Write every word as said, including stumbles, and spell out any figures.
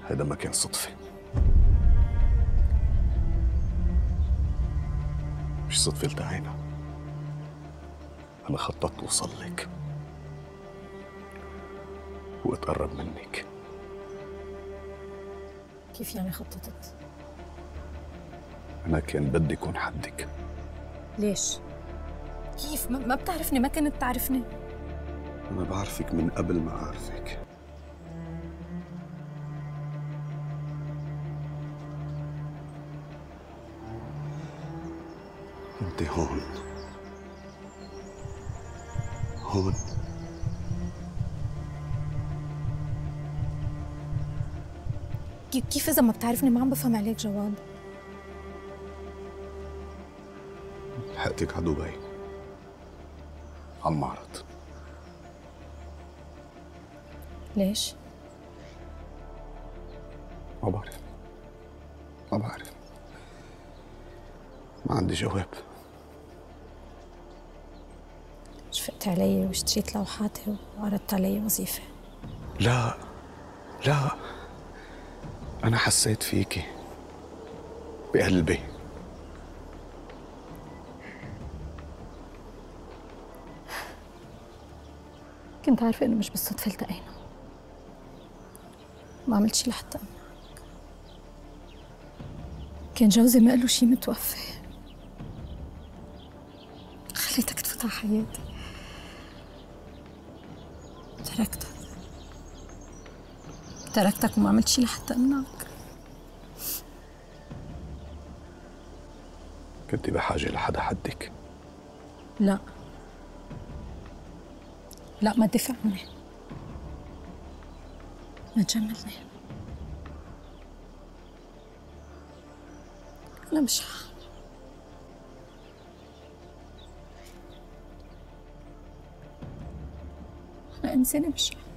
هذا ما كان صدفة، مش صدفة التقينا. أنا خططت أوصل لك وأتقرب منك. كيف يعني خططت؟ أنا كان بدي أكون حدك. ليش؟ كيف؟ ما بتعرفني؟ ما كنت تعرفني؟ أنا بعرفك من قبل ما أعرفك. أنت هون هون كيف إذا ما بتعرفني؟ ما عم بفهم عليك جواد. لحقتك على دبي، على المعرض. ليش؟ ما بعرف ما بعرف ما عندي جواب. شفقت علي واشتريت لوحاتي وعرضت علي وظيفة. لا لا، أنا حسيت فيكي بقلبي. كنت عارفة إنه مش بالصدفة التقينا. ما عملت شي لحتى أمنعك. كان جوزي ما له شي متوفي، خليتك تفوت على حياتي. تركتك تركتك وما عملت شي لحتى أمنعك. كنت بحاجة لحدا حدك. لا لا، ما تدافع عني، ما تجملني. أنا مش حق. أنا إنسانة مش حق.